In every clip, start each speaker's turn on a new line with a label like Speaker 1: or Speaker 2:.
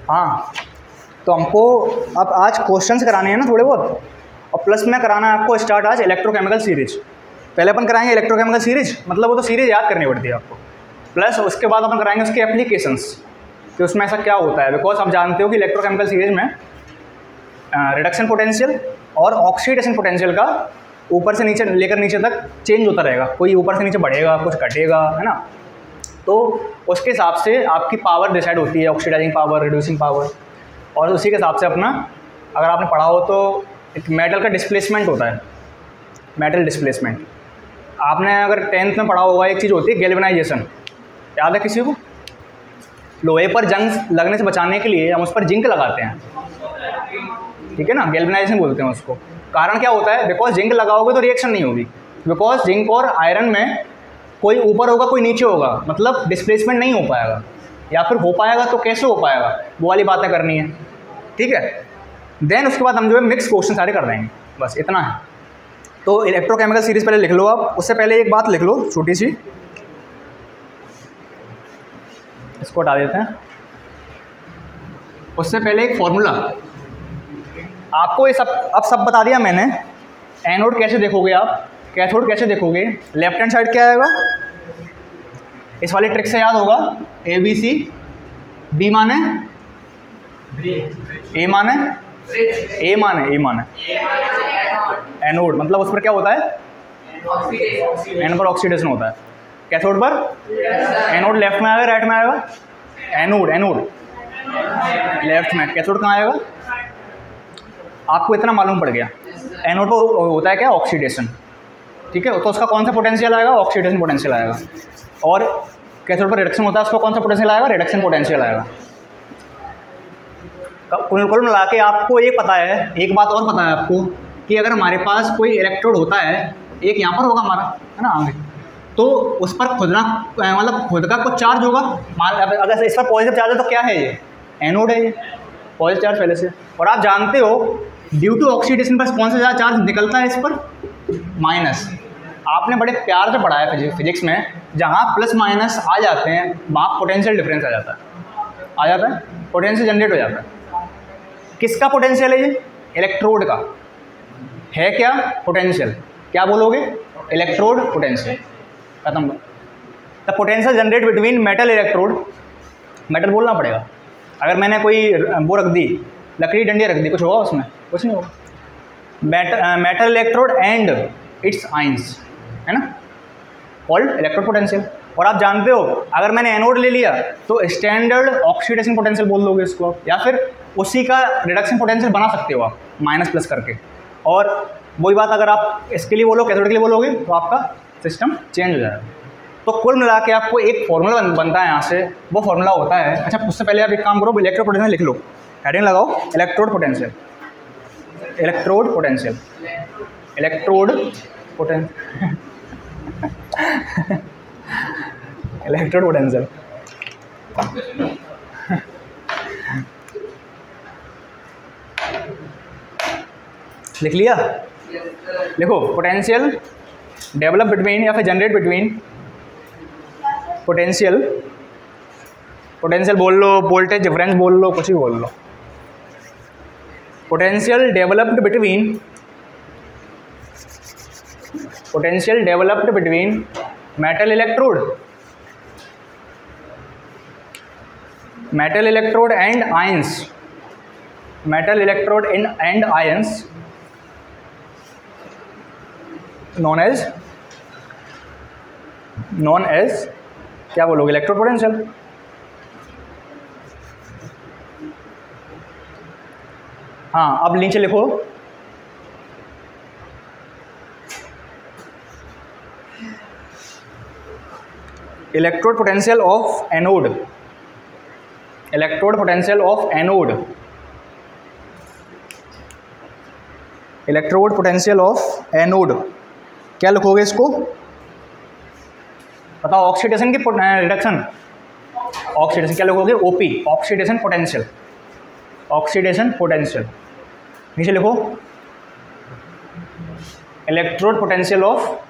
Speaker 1: हाँ, तो हमको अब आज क्वेश्चंस कराने हैं ना थोड़े बहुत, और प्लस में कराना है आपको स्टार्ट आज इलेक्ट्रोकेमिकल सीरीज। पहले अपन कराएंगे इलेक्ट्रोकेमिकल सीरीज, मतलब वो तो सीरीज याद करनी पड़ती है आपको, प्लस उसके बाद अपन कराएंगे उसके एप्लीकेशंस कि उसमें ऐसा क्या होता है। बिकॉज आप जानते हो कि इलेक्ट्रोकेमिकल सीरीज में रिडक्शन पोटेंशियल और ऑक्सीडेशन पोटेंशियल का ऊपर से नीचे लेकर नीचे तक चेंज होता रहेगा, कोई ऊपर से नीचे बढ़ेगा, कुछ घटेगा, है ना। तो उसके हिसाब से आपकी पावर डिसाइड होती है, ऑक्सीडाइजिंग पावर, रिड्यूसिंग पावर, और उसी के हिसाब से अपना, अगर आपने पढ़ा हो तो एक मेटल का डिस्प्लेसमेंट होता है, मेटल डिस्प्लेसमेंट। आपने अगर 10th में पढ़ा होगा, एक चीज़ होती है गैल्वेनाइजेशन, याद है किसी को? लोहे पर जंग लगने से बचाने के लिए हम उस पर जिंक लगाते हैं, ठीक है ना, गैल्वेनाइजेशन बोलते हैं उसको। कारण क्या होता है? बिकॉज जिंक लगाओगे तो रिएक्शन नहीं होगी, बिकॉज जिंक और आयरन में कोई ऊपर होगा कोई नीचे होगा, मतलब डिस्प्लेसमेंट नहीं हो पाएगा, या फिर हो पाएगा तो कैसे हो पाएगा, वो वाली बातें करनी है, ठीक है। देन उसके बाद हम जो है मिक्स क्वेश्चन सारे कर देंगे, बस इतना है। तो इलेक्ट्रोकेमिकल सीरीज पहले लिख लो आप, उससे पहले एक बात लिख लो छोटी सी, इसको हटा देते हैं। उससे पहले एक फॉर्मूला आपको, ये सब अब सब बता दिया मैंने। एनोड कैसे देखोगे आप, कैथोड कैसे देखोगे, लेफ्ट हैंड साइड क्या आएगा, इस वाली ट्रिक से याद होगा, ABC, B माने A माने A माने A माने एनोड, मतलब उस पर क्या होता है, एन पर ऑक्सीडेशन होता है। कैथोड पर एनोड लेफ्ट में आएगा राइट में आएगा, एनोड एनोड लेफ्ट में, कैथोड कहाँ आएगा, आपको इतना मालूम पड़ गया। एनोड पर होता है क्या, ऑक्सीडेशन, ठीक है, तो उसका कौन सा पोटेंशियल आएगा, ऑक्सीडेशन पोटेंशियल आएगा। और कैथोड पर रिडक्शन होता है, उसका कौन सा पोटेंशियल आएगा, रिडक्शन पोटेंशियल आएगा। कुल मिला के आपको ये पता है, एक बात और पता है आपको, कि अगर हमारे पास कोई इलेक्ट्रोड होता है, एक यहाँ पर होगा हमारा, है ना, आगे, तो उस पर खुद ना, मतलब खुद का कुछ चार्ज होगा। अगर इस पर पॉजिटिव चार्ज है तो क्या है ये, एनोड है ये, पॉजिटिव चार्ज पहले से। और आप जानते हो ड्यू टू ऑक्सीडेशन पर कौन सा चार्ज निकलता है इस पर, माइनस। आपने बड़े प्यार से पढ़ा है फिजिक्स में, जहाँ प्लस माइनस आ जाते हैं वहाँ पोटेंशियल डिफरेंस आ जाता है, पोटेंशियल जनरेट हो जाता है। किसका पोटेंशियल है ये, इलेक्ट्रोड का है क्या पोटेंशियल, क्या बोलोगे, इलेक्ट्रोड पोटेंशियल, खत्म। The potential generate between metal electrode, metal बोलना पड़ेगा। अगर मैंने कोई वो रख दी, लकड़ी डंडी रख दी, कुछ होगा उसमें, कुछ नहीं होगा। Metal electrode and its ions, है ना, कॉल्ड इलेक्ट्रोड पोटेंशियल। और आप जानते हो अगर मैंने एनोड ले लिया तो स्टैंडर्ड ऑक्सीडेशन पोटेंशियल बोल दोगे इसको, या फिर उसी का रिडक्शन पोटेंशियल बना सकते हो आप माइनस प्लस करके। और वही बात अगर आप इसके लिए बोलो, कैथोड के लिए बोलोगे, तो आपका सिस्टम चेंज हो जाएगा। तो कुल मिला के आपको एक फॉर्मूला बनता है यहाँ से, वो फॉर्मूला होता है, अच्छा उससे पहले आप एक काम करो, इलेक्ट्रोड पोटेंशियल लिख लो, हेडिंग लगाओ, electrode potential, electrode potential, electrode potential electrode potential. लिख लिया, लिखो, पोटेंशियल डेवलप बिटवीन या फिर जनरेट बिटवीन, पोटेंशियल बोल लो, वोल्टेज डिफरेंस बोल लो, कुछ भी बोल लो। Potential developed between metal electrode and ions, metal electrode and ions known as क्या बोलोगे, इलेक्ट्रोड पोटेंशियल। हाँ, अब नीचे लिखो, electrode potential of anode, electrode potential of anode, electrode potential of anode, क्या लिखोगे इसको, बताओ, ऑक्सीडेशन की रिडक्शन, ऑक्सीडेशन क्या लिखोगे, OP, oxidation potential, oxidation potential. नीचे लिखो इलेक्ट्रोड पोटेंशियल ऑफ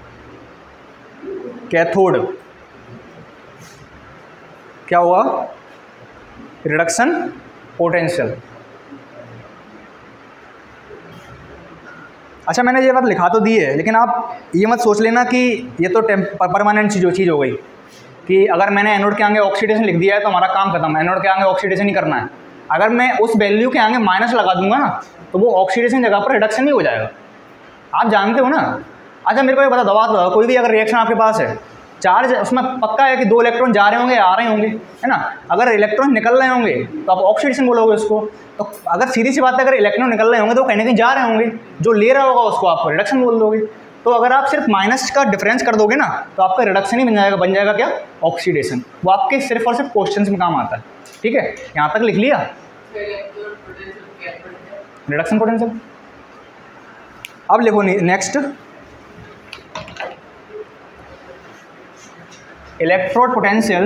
Speaker 1: कैथोड, क्या हुआ, रिडक्शन पोटेंशियल। अच्छा, मैंने ये बात लिखा तो दी है, लेकिन आप ये मत सोच लेना कि ये तो परमानेंट चीज़ हो गई कि अगर मैंने एनोड के आगे ऑक्सीडेशन लिख दिया है तो हमारा काम खत्म, एनोड के आगे ऑक्सीडेशन ही करना है। अगर मैं उस वैल्यू के आगे माइनस लगा दूंगा ना तो वो ऑक्सीडेशन जगह पर रिडक्शन ही हो जाएगा। आप जानते हो ना। अच्छा, मेरे को ये बता दो, कोई भी अगर रिएक्शन आपके पास है, चार्ज उसमें पक्का है कि 2 इलेक्ट्रॉन जा रहे होंगे, आ रहे होंगे, है ना। अगर इलेक्ट्रॉन निकल रहे होंगे तो आप ऑक्सीडेशन बोलोगे उसको। तो अगर सीधी सी बात है, अगर इलेक्ट्रॉन निकल रहे होंगे तो कहीं ना कहीं जा रहे होंगे, जो ले रहा होगा उसको आप रिडक्शन बोल दोगे। तो अगर आप सिर्फ माइनस का डिफरेंस कर दोगे ना तो आपका रिडक्शन ही बन जाएगा क्या, ऑक्सीडेशन। वो आपके सिर्फ और सिर्फ क्वेश्चन में काम आता है। ठीक है, यहाँ तक लिख लिया रिडक्शन पोटेंशियल। अब लिखो next, electrode potential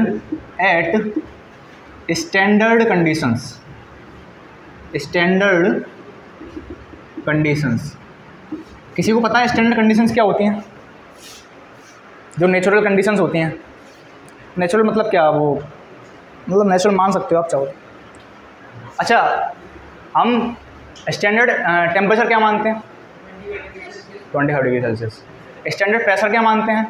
Speaker 1: at standard conditions. Standard conditions, किसी को पता है स्टैंडर्ड कंडीशंस क्या होती हैं? जो नेचुरल कंडीशंस होती हैं। नेचुरल मतलब क्या, वो मतलब नेचुरल मान सकते हो आप चाहो। अच्छा, हम स्टैंडर्ड टेम्परेचर क्या मानते हैं? 25 डिग्री सेल्सियस। स्टैंडर्ड प्रेशर क्या मानते हैं?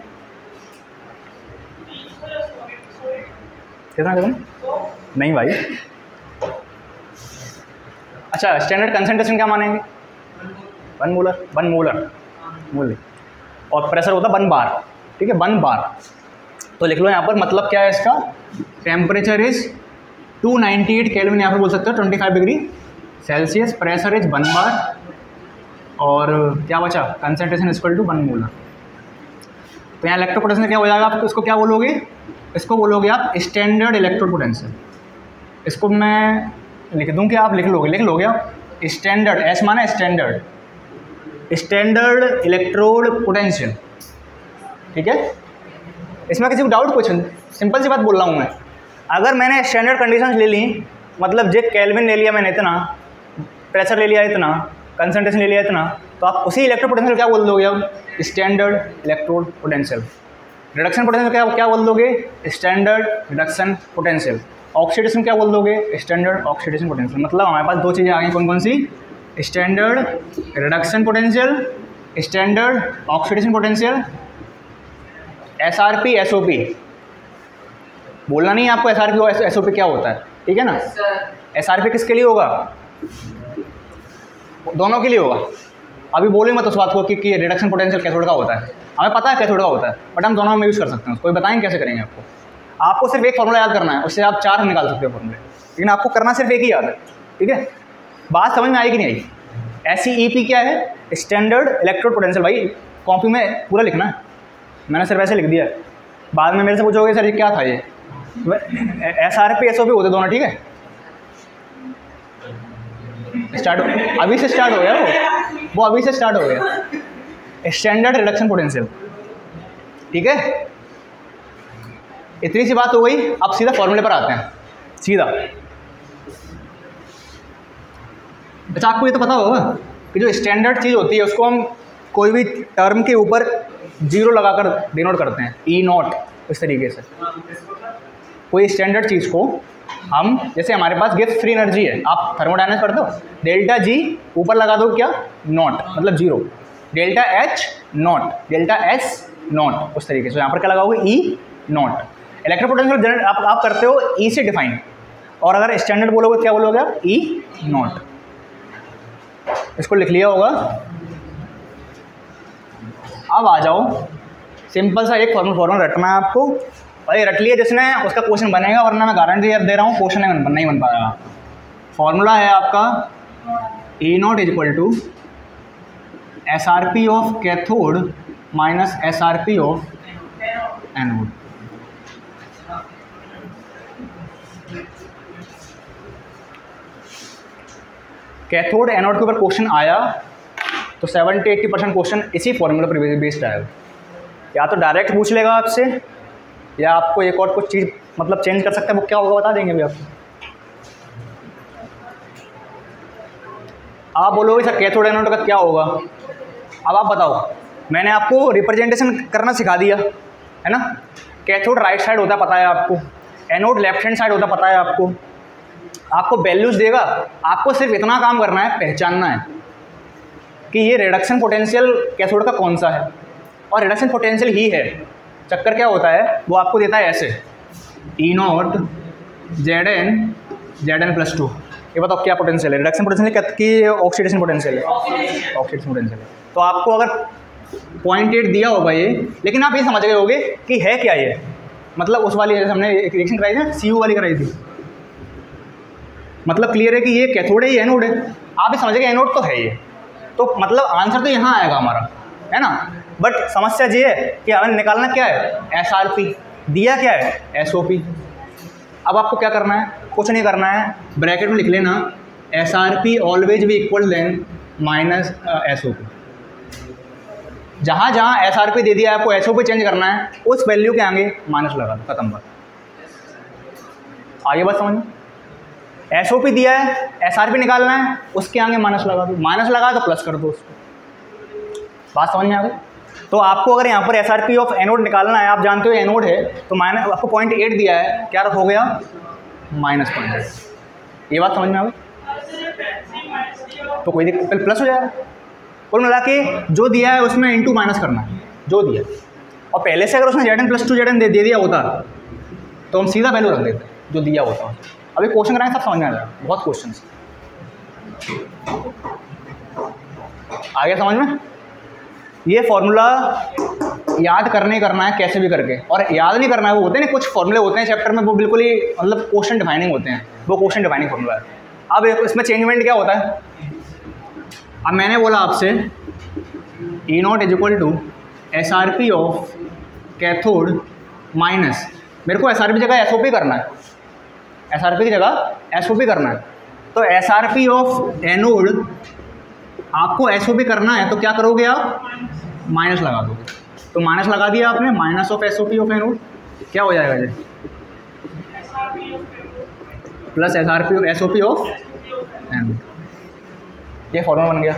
Speaker 1: कितना नहीं भाई। अच्छा, स्टैंडर्ड कंसंट्रेशन क्या मानेंगे? 1 मोलर। और प्रेशर होता है 1 बार। ठीक है, 1 बार। तो लिख लो यहाँ पर, मतलब क्या है इसका, टेम्परेचर इज 298 केल्विन, यहाँ पर बोल सकते हो 25 degree Celsius. Pressure is 1 bar, और क्या बचा, कंसंट्रेशन इक्वल टू 1 मोलर। तो यहाँ इलेक्ट्रोड पोटेंशियल क्या हो जाएगा, आप इसको क्या बोलोगे? इसको बोलोगे आप स्टैंडर्ड इलेक्ट्रोड पोटेंशियल। इसको मैं लिख दूं कि आप लिख लोगे आप स्टैंडर्ड, एस माना स्टैंडर्ड, स्टैंडर्ड इलेक्ट्रोड पोटेंशियल। ठीक है, इसमें किसी को डाउट क्वेश्चन? सिंपल सी बात बोल रहा हूँ मैं। अगर मैंने स्टैंडर्ड कंडीशंस ले ली, मतलब जे केल्विन ले लिया मैंने इतना, प्रेशर ले लिया इतना, कंसंट्रेशन ले लिया इतना, तो आप उसी इलेक्ट्रोड पोटेंशियल क्या बोल दोगे अब? Standard electrode potential. Reduction potential क्या बोल दोगे? Standard reduction potential. ऑक्सीडेशन क्या बोल दोगे? Standard oxidation potential. मतलब हमारे पास 2 चीज़ें आ गई, कौन कौन सी? Standard reduction potential, standard oxidation potential. SRP SOP बोलना नहीं आपको, SRP और SOP क्या होता है, ठीक है ना। SRP किसके लिए होगा? दोनों के लिए होगा। अभी बोलेंगे मत उस बात को कि रिडक्शन पोटेंशियल कैथोड का होता है, हमें पता है कैथोड का होता है, बट हम दोनों में यूज़ कर सकते हैं उसको। बताएंगे कैसे करेंगे आपको सिर्फ एक फॉर्मूला याद करना है, उससे आप 4 निकाल सकते हो फॉर्मूले, लेकिन आपको करना सिर्फ एक ही याद है। ठीक है, बात समझ में आई कि नहीं आई? SEEP क्या है? Standard electrode potential. भाई कॉपी में पूरा लिखना है, मैंने सिर्फ ऐसे लिख दिया है। बाद में मेरे से पूछोगे सर ये क्या था, ये SRP SOP होते दोनों। ठीक है, अभी से स्टार्ट हो गया वो अभी से स्टार्ट हो गया, स्टैंडर्ड रिडक्शन पोटेंशियल। ठीक है, इतनी सी बात हो गई। अब सीधा फॉर्मूले पर आते हैं, सीधा। अच्छा, आपको ये तो पता होगा कि जो स्टैंडर्ड चीज़ होती है उसको हम कोई भी टर्म के ऊपर 0 लगाकर डिनोट करते हैं, E0। इस तरीके से कोई स्टैंडर्ड चीज़ को हम, जैसे हमारे पास गिब्स फ्री एनर्जी है, आप थर्मोडायनेमिक्स पढ़ते हो, डेल्टा G ऊपर लगा दो क्या, नॉट, मतलब 0, delta H naught, delta S naught, उस तरीके से यहाँ पर क्या लगाओगे, E0। इलेक्ट्रिक पोटेंशियल आप करते हो E से डिफाइन, और अगर स्टैंडर्ड बोलोगे क्या बोलोगे आप, E0। इसको लिख लिया होगा। अब आ जाओ, सिंपल सा एक फॉर्मूला रटना है आपको, और ये रट लिया जिसने उसका क्वेश्चन बनेगा, वरना मैं गारंटी दे रहा हूँ क्वेश्चन नहीं बन पाएगा। फॉर्मूला है आपका E0 is equal to SRP of cathode minus SRP of anode. Cathode anode के ऊपर क्वेश्चन आया तो 70-80% क्वेश्चन इसी फॉर्मूला पर बेस्ड आएगा। या तो डायरेक्ट पूछ लेगा आपसे, या आपको एक और कुछ चीज़ मतलब चेंज कर सकता है, वो क्या होगा बता देंगे भी आपको। आप बोलोगे सर कैथोड एनोड का क्या होगा, अब आप बताओ। मैंने आपको रिप्रेजेंटेशन करना सिखा दिया है ना। कैथोड राइट साइड होता है पता है आपको, एनोड लेफ्ट हैंड साइड होता है पता है आपको, आपको वैल्यूज देगा, आपको सिर्फ इतना काम करना है, पहचानना है कि ये रिडक्शन पोटेंशियल कैथोड का कौन सा है, और रिडक्शन पोटेंशियल ही है। चक्कर क्या होता है, वो आपको देता है ऐसे E0 Zn+2। ये बताओ क्या पोटेंशियल है, रिडक्शन पोटेंशियल की ऑक्सीडेशन पोटेंशियल है? ऑक्सीडेशन पोटेंशियल है। तो आपको अगर 0.8 दिया होगा ये, लेकिन आप ये समझ गए होगे कि है क्या ये, मतलब उस वाली जैसे हमने एक रिएक्शन कराई थी, CU वाली कराई थी, मतलब क्लियर है कि ये कैथोड है, ये एनोड है। आप ये समझ गए एनोड तो है ये, तो मतलब आंसर तो यहाँ आएगा हमारा, है ना। बट समस्या ये है कि हमें निकालना क्या है, SRP, दिया क्या है SOP। अब आपको क्या करना है, कुछ नहीं करना है, ब्रैकेट में लिख लेना SRP ऑलवेज भी इक्वल देन माइनस SOP। जहाँ जहाँ SRP दे दिया है आपको SOP चेंज करना है, उस वैल्यू के आगे माइनस लगा दो, खत्म बात। आगे बात समझ में, SOP दिया है, SRP निकालना है, उसके आगे माइनस लगा दो, माइनस लगा तो प्लस कर दो उसको। बात समझ में आ गई। तो आपको अगर यहाँ पर SRP ऑफ एनोड निकालना है, आप जानते हो एनोड है, तो माइनस आपको 0.8 दिया है, क्या हो गया -0.8। ये बात समझ में आ गई। तो कोई दिक्कत, प्लस हो जाएगा। कुल मिला के जो दिया है उसमें इंटू माइनस करना है जो दिया, और पहले से अगर उसने Zn+2 Zn दे दिया होता तो हम सीधा वैल्यू रख देते जो दिया होता। अभी क्वेश्चन कराएं सब समझ में आ जाएगा, बहुत क्वेश्चन आगे समझ में। ये फॉर्मूला याद करना है कैसे भी करके, और याद नहीं करना है, वो होते हैं ना कुछ फॉर्मूले होते हैं चैप्टर में, वो बिल्कुल ही मतलब क्वेश्चन डिफाइनिंग होते हैं, वो क्वेश्चन डिफाइनिंग फॉर्मूला है। अब इसमें चेंजमेंट क्या होता है, अब मैंने बोला आपसे E0 = SRP of cathode minus, मेरे को SRP की जगह SOP करना है, SRP की जगह SOP करना है। तो SRP ऑफ एनोड आपको SOP करना है, तो क्या करोगे आप, माइनस लगा दोगे। तो माइनस लगा दिया आपने, minus of SOP of anode क्या हो जाएगा ये, प्लस SOP ऑफ एनोड। ये फॉर्मूला बन गया।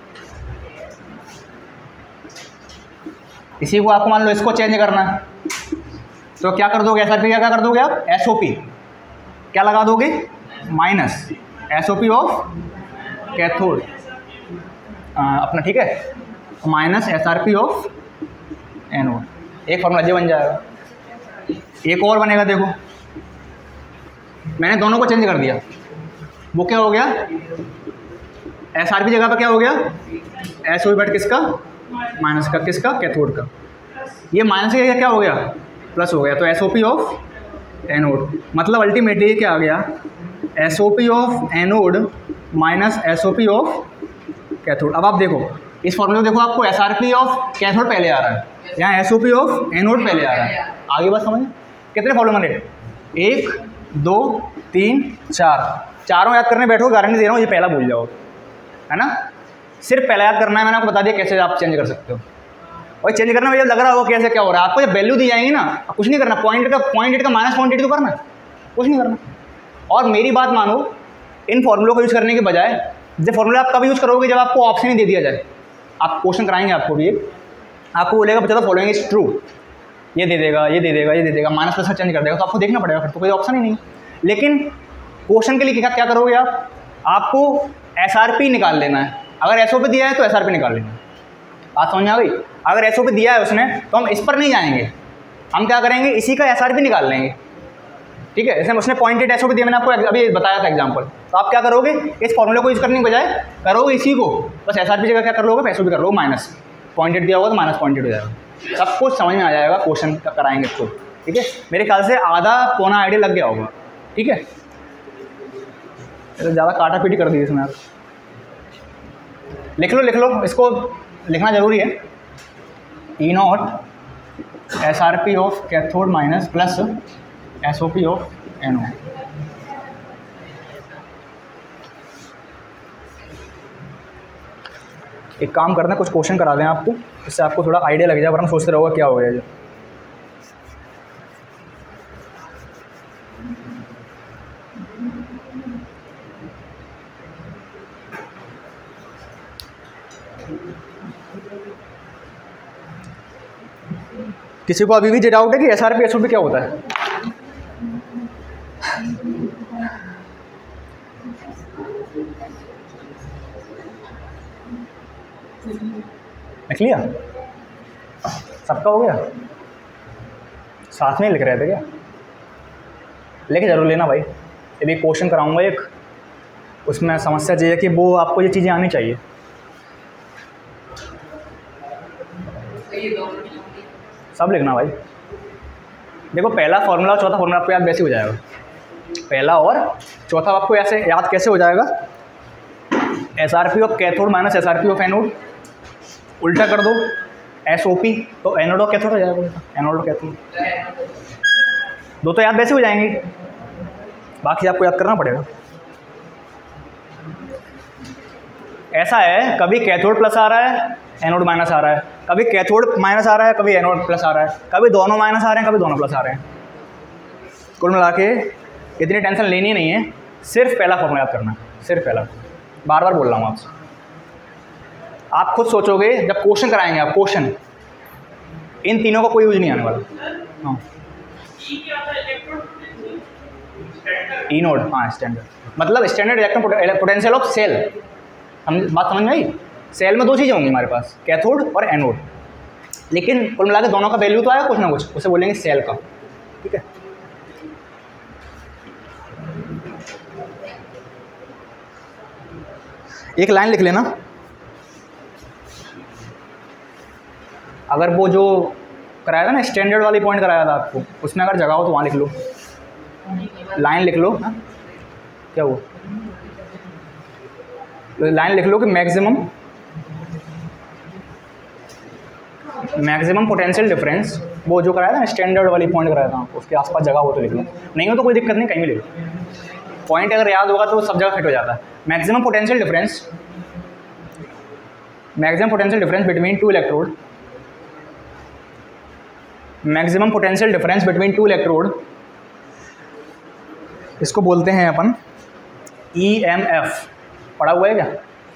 Speaker 1: इसी को आपको मान लो इसको चेंज करना है, तो क्या कर दोगे, SRP क्या कर दोगे आप, SOP क्या लगा दोगे, माइनस SOP ऑफ कैथोड अपना, ठीक है, माइनस SRP ऑफ एनोड। एक फॉर्मूला ये बन जाएगा। एक और बनेगा, देखो मैंने दोनों को चेंज कर दिया, वो क्या हो गया, SRP जगह पर क्या हो गया, SOP बट किसका, माइनस का, किसका, कैथोड का। ये माइनस की जगह क्या हो गया, प्लस हो गया, तो SOP ऑफ एनोड। मतलब अल्टीमेटली क्या आ गया, SOP of anode minus SOP of cathode. अब आप देखो इस फॉर्मूले में, देखो आपको SRP ऑफ कैथोड पहले आ रहा है, यहाँ SOP ऑफ एनोड पहले आ रहा है। आगे बात समझ, कितने फॉर्मूले बने, 1 2 3 4, चारों याद करने बैठो, गारंटी दे रहा हूँ ये पहला भूल जाओ, है ना। सिर्फ पहला याद करना है, मैंने आपको बता दिया कैसे आप चेंज कर सकते हो। और चेंज करना मुझे लग रहा होगा कैसे क्या हो रहा है, आपको जब वैल्यू दी जाएंगी ना, कुछ नहीं करना, 0.8 का माइनस 0.8 तो करना, कुछ नहीं करना। और मेरी बात मानो, इन फॉर्मूलों को यूज़ करने के बजाय जो फॉर्मूला आप कब यूज़ करोगे, जब आपको ऑप्शन ही दे दिया जाए। आप क्वेश्चन कराएंगे आपको भी, आपको बोलेगा बच्चा तो फॉलोइंग इज ट्रू, ये दे देगा, ये दे देगा, ये दे देगा, माइनस प्लस चेंज कर देगा, तो आपको देखना पड़ेगा, फिर तो कोई ऑप्शन ही नहीं। लेकिन क्वेश्चन के लिए क्या करोगे आप, आपको SRP निकाल लेना है। अगर SOP दिया है तो SRP निकाल लेना है। बात समझ में आ गई। अगर SOP दिया है उसने, तो हम इस पर नहीं जाएंगे, हम क्या करेंगे, इसी का SRP निकाल लेंगे, ठीक है। जैसे उसने 0.8 SOP दिया, मैंने आपको अभी बताया था एग्जाम्पल, तो आप क्या करोगे, इस फॉर्मूले को यूज़ करने के बजाय करोगे इसी को, बस SRP जगह क्या कर लोगे, SOP कर लोगे, माइनस 0.8 दिया होगा तो माइनस 0.8 हो जाएगा। सब कुछ समझ में आ जाएगा, क्वेश्चन कराएंगे इसको, ठीक है। मेरे ख्याल से आधा पौना आइडिया लग गया होगा, ठीक है। तो ज़्यादा काटा पीटी कर दी इसमें, आप लिख लो, इसको लिखना जरूरी है। E0 SRP of cathode minus plus SOP of anode. एक काम करते हैं, कुछ क्वेश्चन करा दें आपको, इससे आपको थोड़ा आइडिया लग जाए, वरना सोचते रहोगे क्या हो गया जो। किसी को अभी भी डाउट है कि SRP SOP क्या होता है? लिख लिया? सबका हो गया? साथ में लिख रहे थे क्या? लेके जरूर लेना भाई। अभी क्वेश्चन कराऊंगा एक, उसमें समस्या चाहिए कि वो आपको ये चीज़ें आनी चाहिए। सब लिखना भाई। देखो पहला फॉर्मूला चौथा फॉर्मूला आपको याद वैसे हो जाएगा। पहला और चौथा आपको ऐसे याद कैसे हो जाएगा? SRP of cathode minus SRP of anode, उल्टा कर दो SOP तो एनोड ऑफ कैथोड हो जाएगा। एनोड ऑफ कैथोड दो तो याद वैसे हो जाएंगे, बाकी आपको याद करना पड़ेगा। ऐसा है कभी कैथोड प्लस आ रहा है एनोड माइनस आ रहा है, कभी कैथोड माइनस आ रहा है, कभी एनोड प्लस आ रहा है, कभी दोनों माइनस आ रहे हैं, कभी दोनों प्लस आ रहे हैं। कुल मिला के इतनी टेंशन लेनी नहीं है, सिर्फ पहला फॉर्मूला याद करना है, सिर्फ पहला। बार बार बोल रहा हूँ आपसे, आप खुद सोचोगे जब क्वेश्चन कराएंगे आप, क्वेश्चन इन तीनों का कोई यूज नहीं आने वाला। हाँ ई नोड, हाँ स्टैंडर्ड मतलब standard electron potential of cell. हम बात समझ में आई? सेल में दो चीज़ें होंगी हमारे पास, कैथोड और एनोड, लेकिन कुल मिला के दोनों का वैल्यू तो आया कुछ ना कुछ, उसे बोलेंगे सेल का। ठीक है, एक लाइन लिख लेना। अगर वो जो कराया था ना स्टैंडर्ड वाली पॉइंट कराया था आपको, उसमें अगर जगह हो तो वहाँ लिख लो, लाइन लिख लो। हाँ क्या वो लाइन लिख लो कि मैक्सिमम पोटेंशियल डिफरेंस, वो जो कराया था ना स्टैंडर्ड वाली पॉइंट कराया था, उसके आसपास जगह हो तो लिख लो, नहीं हो तो कोई दिक्कत नहीं, कहीं भी लिख लो। पॉइंट अगर याद होगा तो सब जगह फिट हो जाता है। Maximum potential difference between two electrode, maximum potential difference between two electrode, इसको बोलते हैं अपन EMF। पढ़ा हुआ है क्या?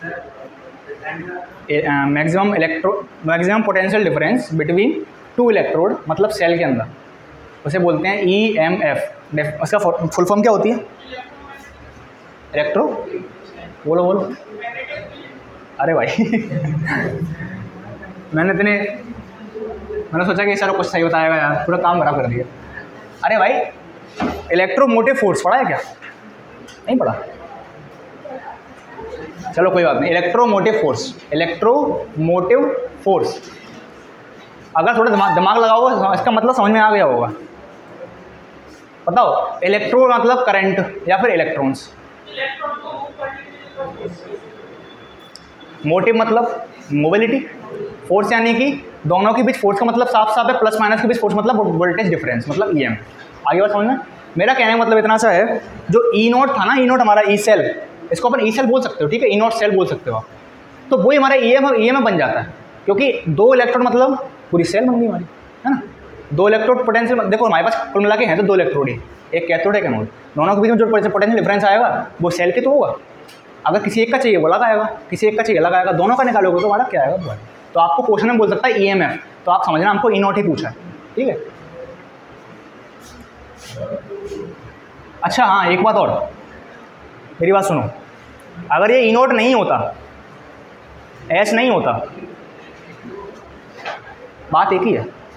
Speaker 1: Maximum potential difference between two electrode मतलब सेल के अंदर, उसे बोलते हैं EMF। उसका फुल फॉर्म क्या होती है? इलेक्ट्रो, बोलो। अरे भाई मैंने सोचा कि सर कुछ सही बताएगा यार, पूरा काम खराब कर दिया। अरे भाई इलेक्ट्रोमोटिव फोर्स पढ़ा है क्या? नहीं पढ़ा? चलो कोई बात नहीं। इलेक्ट्रोमोटिव फोर्स अगर थोड़ा दिमाग लगाओगे इसका मतलब समझ में आ गया होगा। बताओ, इलेक्ट्रो मतलब करंट या फिर इलेक्ट्रॉन्स, मोटिव मतलब मोबिलिटी, फोर्स यानी कि दोनों के बीच फोर्स का मतलब साफ साफ है, प्लस माइनस के बीच फोर्स मतलब वोल्टेज डिफरेंस मतलब EM। आगे बात समझ में? मेरा कहने का मतलब इतना सा है, जो ई नोट था ना, ई नोट हमारा ई सेल, इसको अपन ई सेल बोल सकते हो, ठीक है, ई नोट सेल बोल सकते हो आप, तो वही हमारा EM बन जाता है, क्योंकि दो इलेक्ट्रोड मतलब पूरी सेल बन गई हमारी, है ना। दो इलेक्ट्रोड पोटेंशियल, देखो हमारे पास कुल मिला के हैं तो दो इलेक्ट्रोड ही, एक कैथोड एक एनोड, दोनों के बीच में जो पोटेंशियल डिफरेंस आएगा वो सेल के तो होगा। अगर किसी एक का चाहिए वो अलग आएगा, किसी एक का चाहिए अलग आएगा, दोनों का निकालोगे तो हमारा क्या आएगा? तो आपको क्वेश्चन में बोल सकता है EMF, तो आप समझना हमको ई नोट ही पूछा है, ठीक है। अच्छा हाँ, एक बात और, मेरी बात सुनो, अगर ये ई नोट नहीं होता, एस नहीं होता, बात एक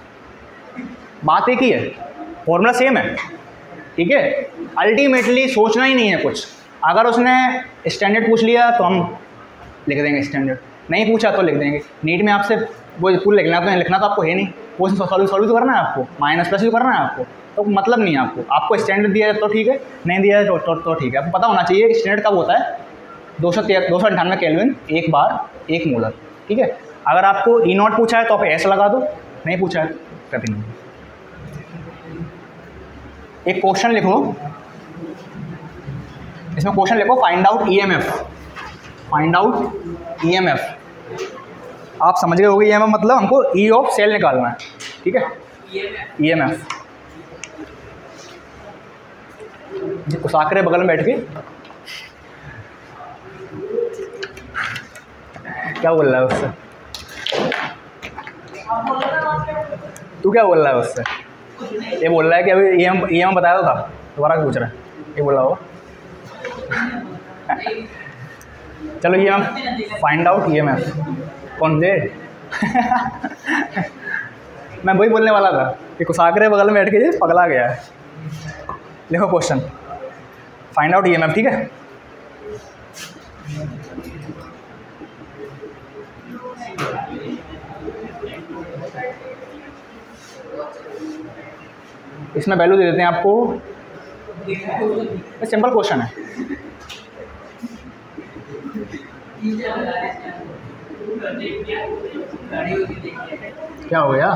Speaker 1: ही है, फॉर्मूला सेम है, ठीक है। अल्टीमेटली सोचना ही नहीं है कुछ। अगर उसने स्टैंडर्ड पूछ लिया तो हम लिख देंगे स्टैंडर्ड, नहीं पूछा तो लिख देंगे। नीट में आपसे वो पूरा लिखना तो आपको है नहीं, वो सॉल्व तो करना है आपको, माइनस प्लस भी करना है आपको, तो मतलब नहीं है आपको स्टैंडर्ड दिया है तो ठीक है, नहीं दिया है तो ठीक है। आपको पता होना चाहिए कि स्टैंडर्ड कब होता है, 298 केल्विन 1 बार 1 मोलर, ठीक है। अगर आपको ई नॉट पूछा है तो आप ऐसा लगा दो, नहीं पूछा है कभी नहीं। एक क्वेश्चन लिखो, इसमें क्वेश्चन लिखो फाइंड आउट EMF। आप समझ गए होगे EMF मतलब हमको ई ऑफ सेल निकालना है, ठीक है। EMF कुसाकरे बगल में बैठ के क्या बोल रहा है उससे? तू क्या बोल रहा है उससे? ये बोल रहा है कि अभी EMF बताया था, दोबारा पूछ रहा है, ये बोल रहा होगा। चलो ये हम फाइंड आउट EMF कौन दे मैं वही बोलने वाला था कि कुशाग्र बगल में बैठ के ये पगला गया है। देखो क्वेश्चन, फाइंड आउट EMF, ठीक है। इसमें वैल्यू दे देते हैं आपको, सिंपल क्वेश्चन है। क्या हो गया?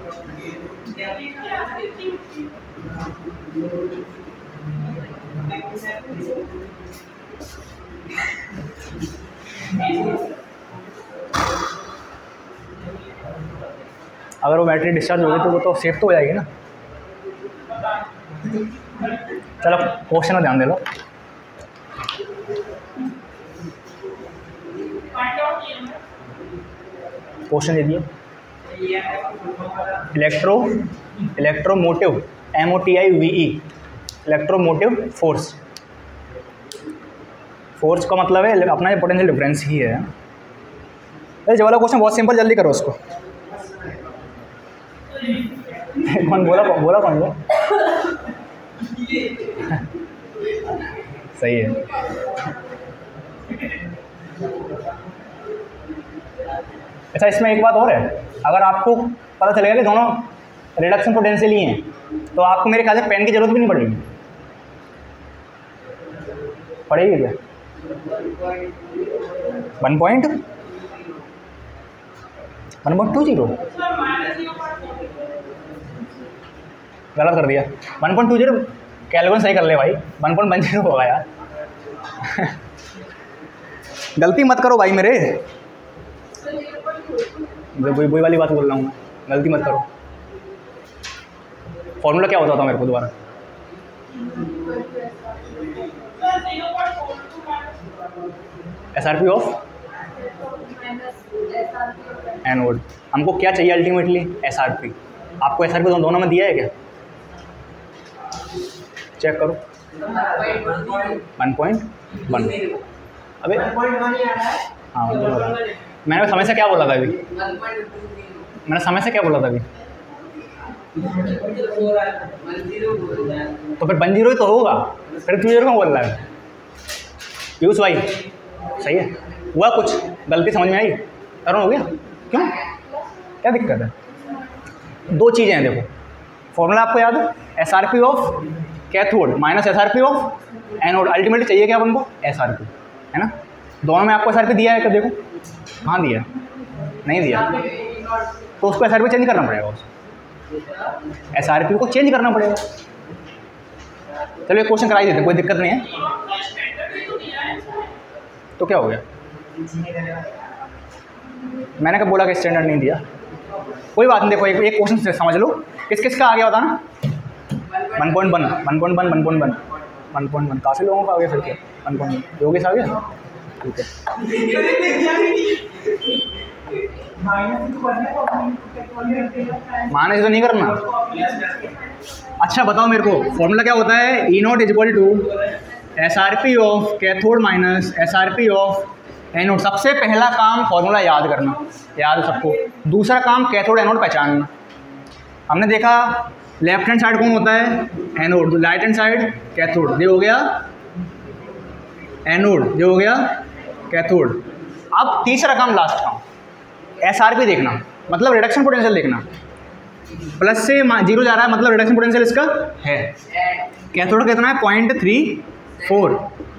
Speaker 1: अगर वो बैटरी डिस्चार्ज होगी तो वो तो सेफ तो हो जाएगी ना। चलो क्वेश्चन में ध्यान दे लो। क्वेश्चन दे दिए, इलेक्ट्रोमोटिव MOTIVE इलेक्ट्रोमोटिव फोर्स का मतलब है अपना ये पोटेंशियल डिफरेंस ही है। अरे जो वाला क्वेश्चन बहुत सिंपल, जल्दी करो उसको। कौन बोला कौन बोला? सही है। अच्छा, इसमें एक बात और है, अगर आपको पता चलेगा कि दोनों रिडक्शन पोटेंशियल ही हैं तो आपको मेरे ख्याल से पेन की जरूरत भी नहीं पड़ेगी। पड़ेगी क्या? 1.1.20 गलत कर दिया। 1.20 कैलकुलेशन सही कर ले भाई, 1.10 होगा यार। गलती मत करो भाई मेरे, वही वाली बात बोल रहा हूँ मैं, गलती मत करो। फॉर्मूला क्या होता था मेरे को दोबारा? SRP of anode. हमको क्या चाहिए अल्टीमेटली? SRP। आपको SRP दोनों में दिया है क्या? चेक करो। 1.1। अबे हाँ, मैंने समय से क्या बोला था अभी? मैंने समय से क्या बोला था अभी? तो फिर 10 ही तो होगा, फिर 20 क्यों बोल रहा है? पीयूष भाई सही है, हुआ कुछ गलती समझ में आई? अरुण हो गया? क्यों, क्या दिक्कत है? दो चीज़ें हैं, देखो फॉर्मूला आपको याद है, SRP of cathode minus SRP of anode. Ultimately चाहिए क्या अपन को? SRP, है ना। दोनों में आपको SRP दिया है क्या? देखो कहाँ दिया, नहीं दिया, तो उसको SRP चेंज करना पड़ेगा, उसको SRP को चेंज करना पड़ेगा। चलो एक क्वेश्चन कराई देते, कोई दिक्कत नहीं है। तो क्या हो गया? मैंने कब बोला कि स्टैंडर्ड नहीं दिया? कोई बात नहीं, देखो एक क्वेश्चन से समझ लो, किस किस का आ गया बताना। 1.1 काफ़ी लोगों का आ गया, फिर क्या 1.1 योगेश आ गया, ठीक है। माइनस तो नहीं करना। अच्छा बताओ मेरे को फॉर्मूला क्या होता है? E0 equal to SRP of cathode minus SRP of anode. सबसे पहला काम फॉर्मूला याद करना, याद है सबको। दूसरा काम कैथोड एनोड पहचानना। हमने देखा लेफ्ट हैंड साइड कौन होता है? Anode. Right hand side cathode. ये हो गया एनोड, ये हो गया कैथोड। अब तीसरा काम, लास्ट काम, SRP देखना, मतलब रिडक्शन पोटेंशियल देखना। प्लस से 0 जा रहा है, मतलब रिडक्शन पोटेंशियल इसका है। कैथोड कितना है? 0.34।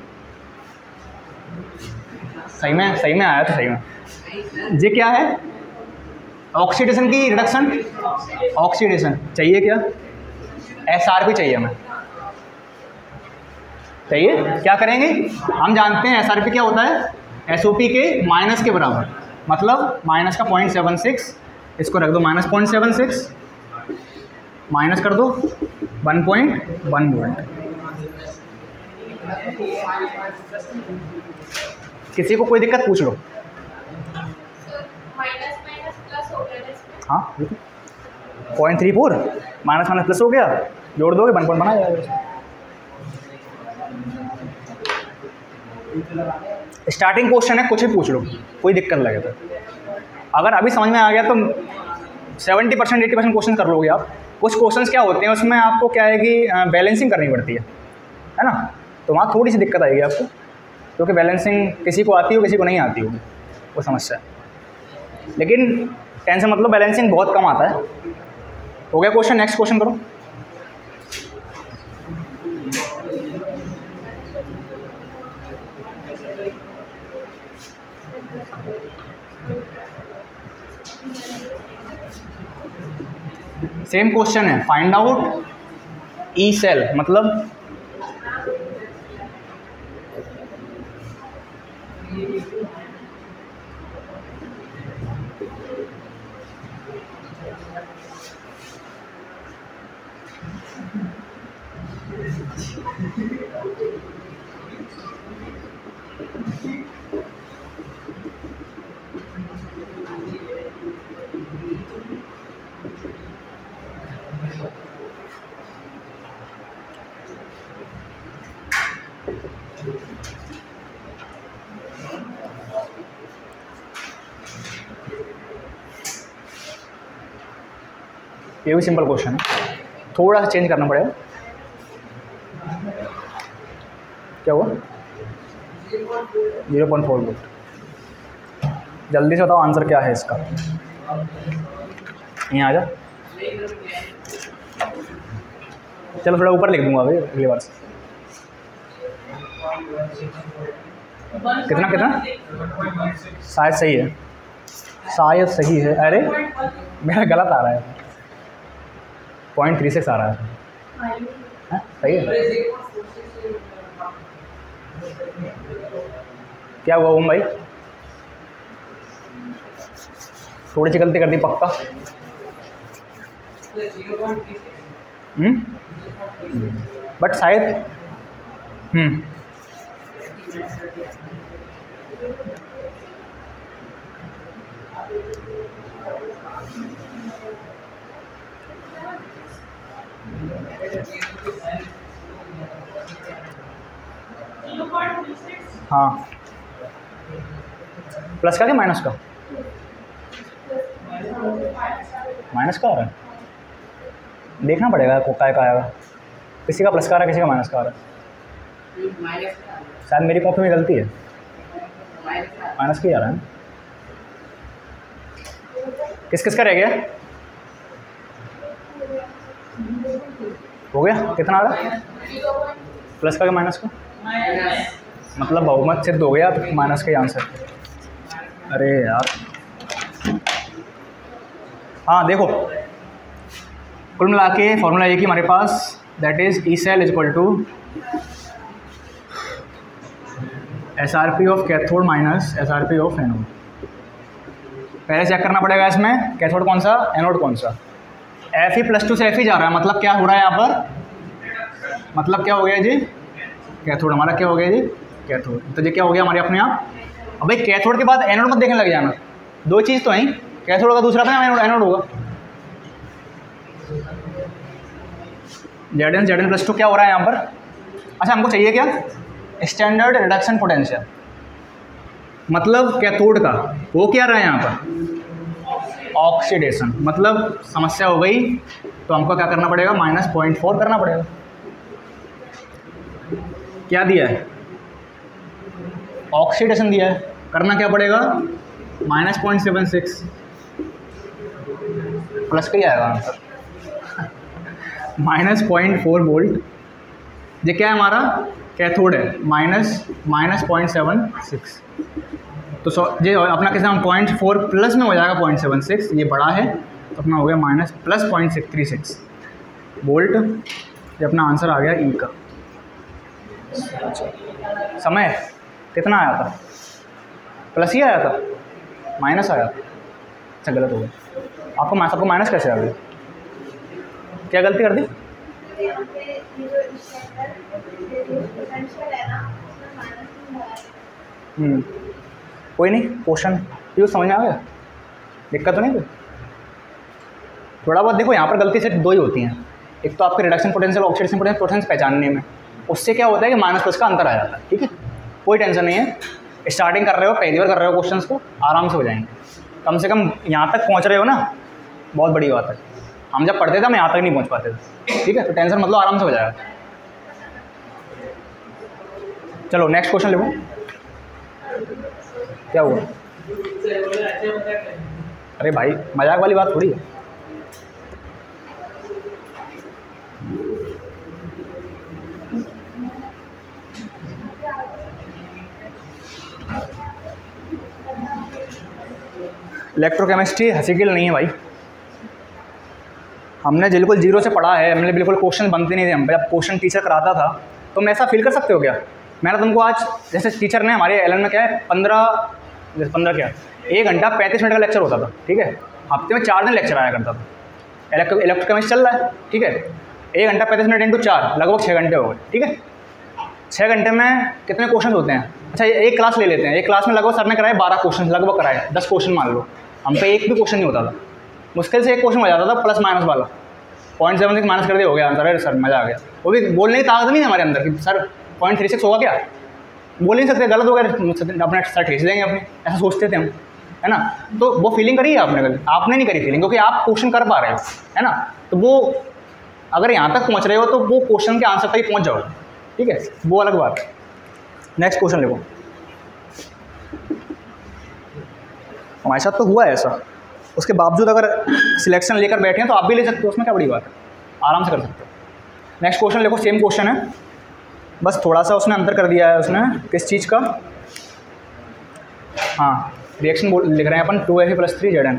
Speaker 1: सही में आया तो सही में। ये क्या है? ऑक्सीडेशन की रिडक्शन। ऑक्सीडेशन चाहिए क्या? SRP चाहिए हमें, चाहिए। क्या करेंगे? हम जानते हैं SRP क्या होता है? SOP के माइनस के बराबर, मतलब माइनस का 0.76, इसको रख दो माइनस 0.76, माइनस कर दो 1.1 वोल्ट। किसी को कोई दिक्कत पूछ लो। हाँ 0.34 माइनस माइनस प्लस हो गया, जोड़ दोगे 1 पॉइंट बना जाएगा। स्टार्टिंग क्वेश्चन है, कुछ भी पूछ लो, कोई दिक्कत लगे तो। अगर अभी समझ में आ गया तो 70% 80% क्वेश्चन कर लोगे आप। कुछ क्वेश्चंस क्या होते हैं उसमें आपको क्या है कि बैलेंसिंग करनी पड़ती है ना, तो वहाँ थोड़ी सी दिक्कत आएगी आपको, क्योंकि बैलेंसिंग किसी को आती हो किसी को नहीं आती होगी, वो समस्या है। लेकिन टेंशन मतलब बैलेंसिंग बहुत कम आता है। हो गया क्वेश्चन, नेक्स्ट क्वेश्चन करो। सेम क्वेश्चन है, फाइंड आउट ई सेल मतलब ये भी सिंपल क्वेश्चन है, थोड़ा सा चेंज करना पड़ेगा। क्या हुआ? 0.4 वोल्ट। जल्दी से बताओ आंसर क्या है इसका। यहाँ आ जा, चलो थोड़ा ऊपर लिख दूंगा अभी अगली बार से। कितना कितना? शायद सही है, शायद सही है। अरे मेरा गलत आ रहा है, 0.36 आ रहा है। सही है? क्या हुआ ओम भाई? थोड़ी सी गलती कर दी पक्का? बट शायद हाँ, प्लस का क्या माइनस का? माइनस का आ रहा है, देखना पड़ेगा काय का आएगा। किसी का प्लस का आ रहा है, किसी का माइनस का आ रहा है। शायद मेरी कॉपी में गलती है, माइनस का ही आ रहा है। किस किस का रह गया? हो गया? कितना आ रहा है? प्लस का क्या माइनस का? मतलब बहुमत सिद्ध हो गया माइनस का ही आंसर। अरे यार, हाँ देखो, कुल मिला के फॉर्मूला एक ही हमारे पास, that is E cell is equal to SRP of cathode minus SRP of anode. पहले चेक करना पड़ेगा इसमें कैथोड कौन सा, एनोड कौन सा। Fe+2 से Fe जा रहा है, मतलब क्या हो रहा है यहाँ पर? मतलब क्या हो गया जी? कैथोड हमारा क्या हो गया जी? कैथोड। तो ये क्या हो गया हमारे अपने आप। अब भाई कैथोड के बाद एनोड मत देखने लग जाना, दो चीज़ तो है, कैथोड होगा दूसरा था एनोड होगा। Zn+2 क्या हो रहा है यहाँ पर? अच्छा हमको चाहिए क्या? स्टैंडर्ड रिडक्शन पोटेंशियल, मतलब कैथोड का वो क्या रहा है यहाँ पर? ऑक्सीडेशन। मतलब समस्या हो गई तो हमको क्या करना पड़ेगा? -0.4 करना पड़ेगा। क्या दिया है? ऑक्सीडेशन दिया है, करना क्या पड़ेगा? -0.76 प्लस का ही आएगा आंसर। -0.4 वोल्ट। ये क्या है हमारा? कैथोड है, -0.76। तो ये अपना कितना 0.4 प्लस में हो जाएगा 0.76, ये बड़ा है तो अपना हो गया -+0.36 वोल्ट। ये अपना आंसर आ गया ई का। समय कितना आया था? प्लस ही आया था, माइनस आया था। अच्छा गलत हो गया। आपको माइनस कैसे आ गया? क्या गलती कर दी? कोई नहीं, क्वेश्चन ये समझ में आ गया, दिक्कत तो नहीं कोई? थोड़ा बहुत देखो यहाँ पर गलती से दो ही होती हैं। एक तो आपके रिडक्शन पोटेंशियल ऑक्सीडेशन पोटेंशियल पहचानने में, उससे क्या होता है कि माइनस प्लस का अंतर आ जाता है। ठीक है, कोई टेंशन नहीं है, स्टार्टिंग कर रहे हो, पहली बार कर रहे हो, क्वेश्चंस को आराम से हो जाएंगे। कम से कम यहाँ तक पहुँच रहे हो ना, बहुत बड़ी बात है। हम जब पढ़ते थे हम यहाँ तक नहीं पहुँच पाते थे, ठीक है, तो टेंशन मतलब आराम से हो जाएगा। चलो नेक्स्ट क्वेश्चन लिखो। क्या हुआ? अरे भाई मजाक वाली बात थोड़ी है। इलेक्ट्रोकेमिस्ट्री हंसी की नहीं है भाई, हमने बिल्कुल जीरो से पढ़ा है, हमने बिल्कुल क्वेश्चन बनते नहीं थे। हम जब क्वेश्चन टीचर कराता था, तुम ऐसा फील कर सकते हो क्या? मैंने तुमको आज, जैसे टीचर ने हमारे एलन में क्या है 15 क्या 1 घंटा 35 मिनट का लेक्चर होता था, ठीक है, हफ्ते में 4 दिन लेक्चर आया करता था। इलेक्ट्रोकेमिस्ट्री चल रहा है, ठीक है, 1 घंटा 35 मिनट इंटू 4 लगभग 6 घंटे हो गए, ठीक है। 6 घंटे में कितने क्वेश्चन होते हैं? अच्छा एक क्लास ले लेते हैं, एक क्लास में लगभग सर ने कराए 12 क्वेश्चन, लगभग कराए 10 क्वेश्चन मान लो, हम पे एक भी क्वेश्चन नहीं होता था, मुश्किल से एक क्वेश्चन हो जाता था प्लस माइनस वाला, 0.76 माइनस कर दिया हो गया आंसर। अरे सर मज़ा आ गया। वो भी बोलने की ताकत नहीं है हमारे अंदर कि सर 0.36 होगा क्या, बोल नहीं सकते, गलत हो गया अपने सर ठेस देंगे अपने, ऐसा सोचते थे हम, है ना। तो वो फीलिंग करी है आपने कभी? आपने नहीं करी फीलिंग, क्योंकि आप क्वेश्चन कर पा रहे हो, है ना। तो वो अगर यहाँ तक पहुँच रहे हो तो वो क्वेश्चन के आंसर तक ही पहुँच जाओ, ठीक है, वो अलग बात है। नेक्स्ट क्वेश्चन लिखो। हमारे साथ तो हुआ है ऐसा, उसके बावजूद अगर सिलेक्शन लेकर बैठे हैं तो आप भी ले सकते हो, उसमें क्या बड़ी बात है, आराम से कर सकते हो। नेक्स्ट क्वेश्चन लिखो, सेम क्वेश्चन है, बस थोड़ा सा उसने अंतर कर दिया है। उसने किस चीज़ का? हाँ, रिएक्शन लिख रहे हैं अपन 2Fe+3Zn।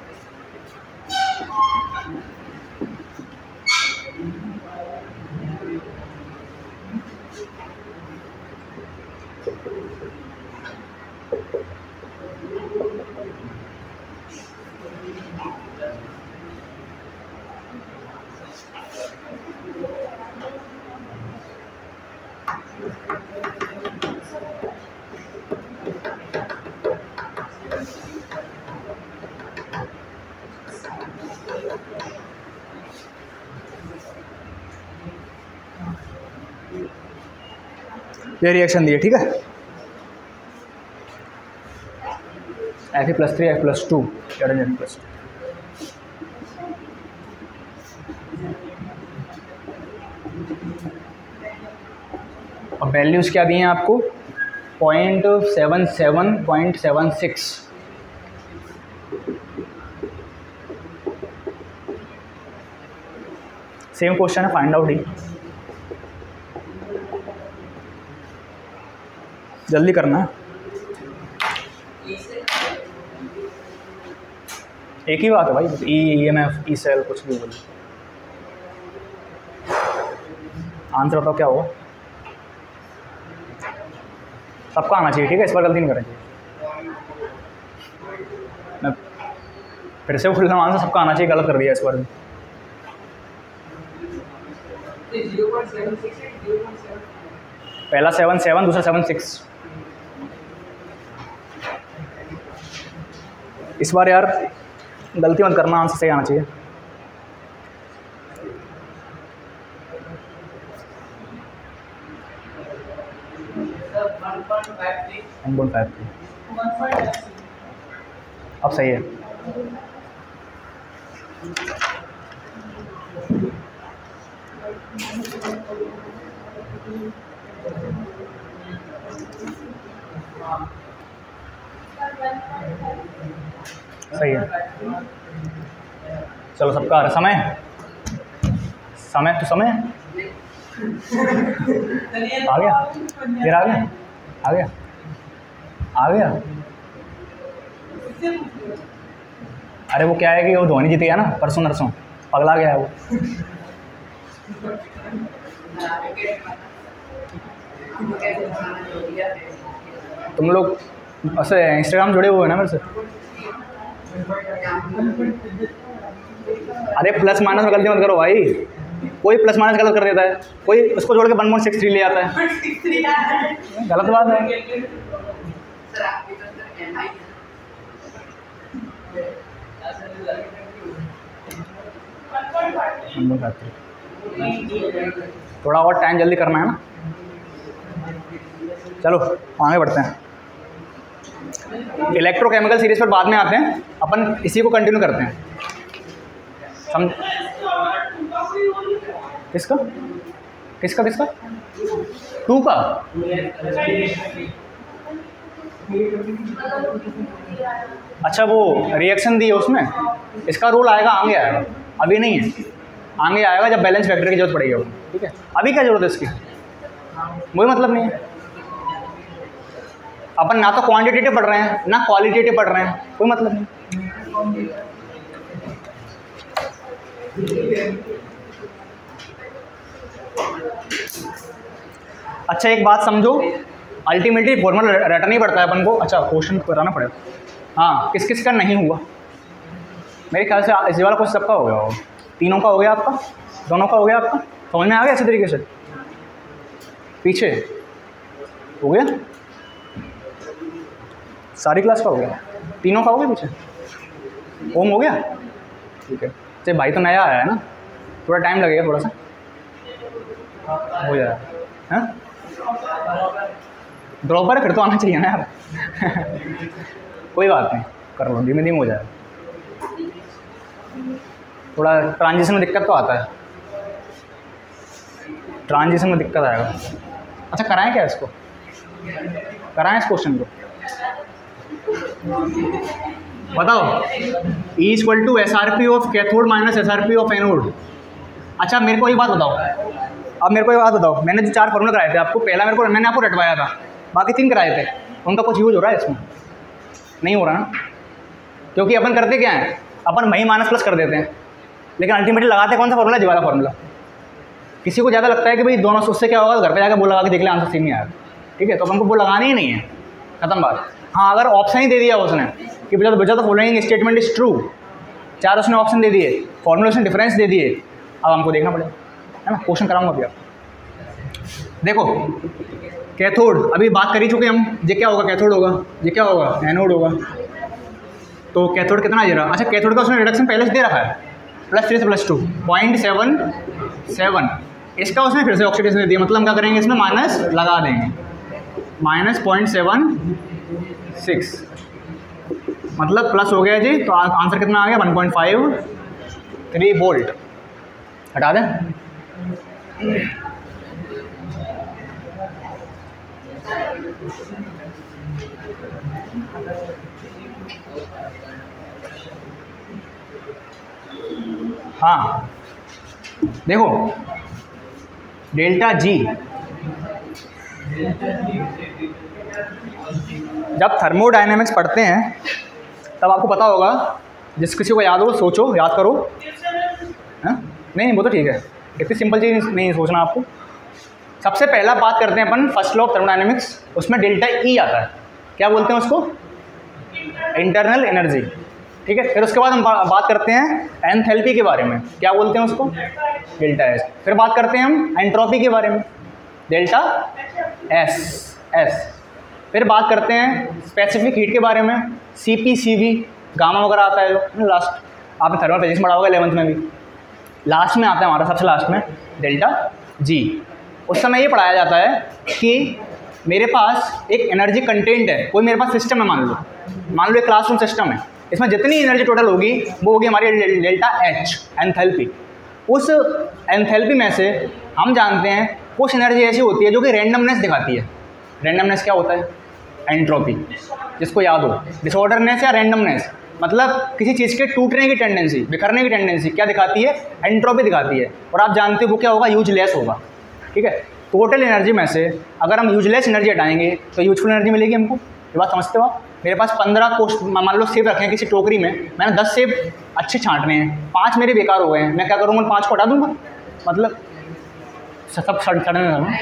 Speaker 1: ये रिएक्शन दिए, ठीक है, Fe+3 F+2 Zn+2। अब वैल्यूज़ क्या दिए हैं आपको? 0.77, 0.76। सेम क्वेश्चन है, फाइंड आउट ही, जल्दी करना है। एक ही बात है भाई, EMF, ई सेल, कुछ भी बोलो। आंसर बताओ क्या होगा? सबका आना चाहिए, ठीक है, इस बार गलती नहीं करेंगे। मैं फिर से बोल रहा हूँ, आंसर सबका आना चाहिए, गलत कर दिया इस बार भी। पहला 7, दूसरा 7, 6। इस बार यार गलती मत करना, आंसर सही आना चाहिए। अब सही है। सही है, चलो सबका आ रहा समय, समय तो समय आ गया, फिर आ गया, आ गया, आ गया। अरे वो क्या है कि वो धोनी जीत गया ना परसों नरसों, पगला गया है वो। तुम लोग ऐसे इंस्टाग्राम जुड़े हुए हैं ना मेरे से? अरे प्लस माइनस में गलती मत करो भाई, कोई प्लस माइनस गलत कर देता है, कोई उसको जोड़ के 1.63 ले आता है, गलत बात है। थोड़ा और टाइम जल्दी करना है ना। चलो आगे बढ़ते हैं, इलेक्ट्रोकेमिकल सीरीज पर बाद में आते हैं, अपन इसी को कंटिन्यू करते हैं। समझ किसका किसका किसका 2 का? अच्छा वो रिएक्शन दी है उसमें, इसका रोल आएगा आगे, आएगा अभी नहीं है, आगे आएगा जब बैलेंस फैक्टर की जरूरत पड़ेगी। ठीक है, अभी क्या जरूरत है इसकी, कोई मतलब नहीं है। अपन ना तो क्वांटिटेटिव पढ़ रहे हैं ना क्वालिटेटिव पढ़ रहे हैं, कोई मतलब नहीं। अच्छा एक बात समझो, अल्टीमेटली फॉर्मूला रटना ही पड़ता है अपन को। अच्छा क्वेश्चन कराना पड़ेगा। हाँ, किस किस का नहीं हुआ? मेरे ख्याल से इस वाला कुछ सबका हो गया होगा, तीनों का हो गया आपका, दोनों का हो गया आपका, समझ में आ गया अच्छे तरीके से? पीछे हो गया, सारी क्लास का हो गया, तीनों का हो गया, पीछे ओम हो गया। ठीक है, चलिए भाई तो नया आया है ना, थोड़ा टाइम लगेगा, थोड़ा सा हो जाएगा। हाँ ड्रॉपर है फिर तो आना चाहिए ना यार। कोई बात नहीं, कर लो, धीमे धीमे हो जाएगा। थोड़ा ट्रांजिशन में दिक्कत तो आता है, ट्रांजिशन में दिक्कत आएगा। अच्छा कराएं क्या इसको, कराएं इस क्वेश्चन को, बताओ। E = SRP of cathode minus SRP of anode. अच्छा मेरे को एक बात बताओ, अब मेरे को एक बात बताओ, मैंने जो 4 फॉर्मूला कराए थे आपको, पहला मैंने आपको रटवाया था, बाकी 3 कराए थे, उनका कुछ यूज हो रहा है इसमें? नहीं हो रहा ना, क्योंकि अपन करते क्या है, अपन वही माइनस प्लस कर देते हैं, लेकिन अल्टीमेटली लगाते कौन सा फॉर्मूला? जी वाला फॉर्मूला। किसी को ज़्यादा लगता है कि भाई दोनों उससे क्या होगा, घर पे जाकर वो लगा के देख ले, आंसर सेम नहीं आया। ठीक है, तो अपन को वो लगानी ही नहीं है, खत्म बात। हाँ अगर ऑप्शन ही दे दिया उसने कि बचा तो फॉलोइंग स्टेटमेंट इज ट्रू, 4 उसने ऑप्शन दे दिए, फॉर्मूला उसने डिफरेंस दे दिए, अब हमको देखना पड़ेगा, है ना। क्वेश्चन कराऊंगा अभी आप देखो। कैथोड अभी बात कर ही चुके हम, ये क्या होगा? कैथोड होगा, ये क्या होगा? एनोड होगा। तो कैथोड कितना दे रहा? अच्छा कैथोड का उसने रिडक्शन पहले से दे रखा है, +3 से +2 0.77। इसका उसने फिर से ऑक्सीडेशन दे दिया, मतलब हम क्या करेंगे, इसमें माइनस लगा देंगे, -0.76, मतलब प्लस हो गया जी। तो आंसर कितना आ गया? 1.53 वोल्ट। हटा दें। हाँ देखो, डेल्टा जी जब थर्मोडायनेमिक्स पढ़ते हैं तब आपको पता होगा, जिस किसी को याद हो सोचो, याद करो। हाँ नहीं वो तो ठीक है, इतनी सिंपल चीज़ नहीं सोचना आपको। सबसे पहला बात करते हैं अपन फर्स्ट लॉ ऑफ थर्मोडायनेमिक्स, उसमें डेल्टा ई आता है, क्या बोलते हैं उसको? Internal energy. ठीक है, फिर उसके बाद हम बात करते हैं एंथैल्पी के बारे में, क्या बोलते हैं उसको? Delta S. फिर बात करते हैं हम एंट्रोपी के बारे में, डेल्टा एस। फिर बात करते हैं स्पेसिफिक हीट के बारे में, CP/CV, गामा वगैरह आता है जो लास्ट, आपने थर्मल फिजिक्स पढ़ा होगा 11th में भी। लास्ट में आता है हमारा, सबसे लास्ट में डेल्टा जी। उस समय ये पढ़ाया जाता है कि मेरे पास एक एनर्जी कंटेंट है, कोई मेरे पास सिस्टम है, मान लो एक क्लासरूम सिस्टम है, इसमें जितनी एनर्जी टोटल होगी वो होगी हमारी डेल्टा एच, एंथैल्पी। उस एंथैल्पी में से हम जानते हैं कुछ एनर्जी ऐसी होती है जो कि रैंडमनेस दिखाती है। रैंडमनेस क्या होता है? एंट्रोपी, जिसको याद हो। डिसऑर्डरनेस या रैंडमनेस मतलब किसी चीज़ के टूटने की टेंडेंसी, बिखरने की टेंडेंसी क्या दिखाती है? एंट्रोपी दिखाती है। और आप जानते हो वो क्या होगा? यूजलेस होगा। ठीक है, टोटल एनर्जी में से अगर हम यूजलेस एनर्जी हटाएंगे तो यूजफुल एनर्जी मिलेगी हमको। ये बात समझते हो आप? मेरे पास 15 कोस्ट मान लो सेब रखे हैं किसी टोकरी में, मैंने 10 सेब अच्छे छांटने हैं, 5 मेरे बेकार हो गए हैं, मैं क्या करूँगा? 5 को हटा दूँगा, मतलब सब सड़ने लगा।